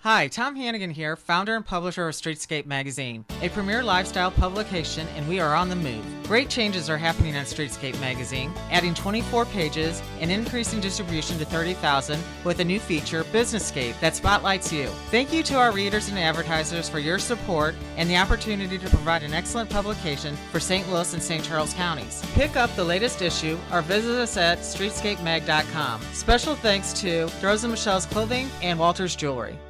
Hi, Tom Hannigan here, founder and publisher of StreetScape magazine, a premier lifestyle publication, and we are on the move. Great changes are happening on StreetScape magazine, adding 24 pages and increasing distribution to 30,000 with a new feature, BusinessScape, that spotlights you. Thank you to our readers and advertisers for your support and the opportunity to provide an excellent publication for St. Louis and St. Charles counties. Pick up the latest issue or visit us at streetscapemag.com. Special thanks to Rose and Michelle's Clothing and Walters Jewelry.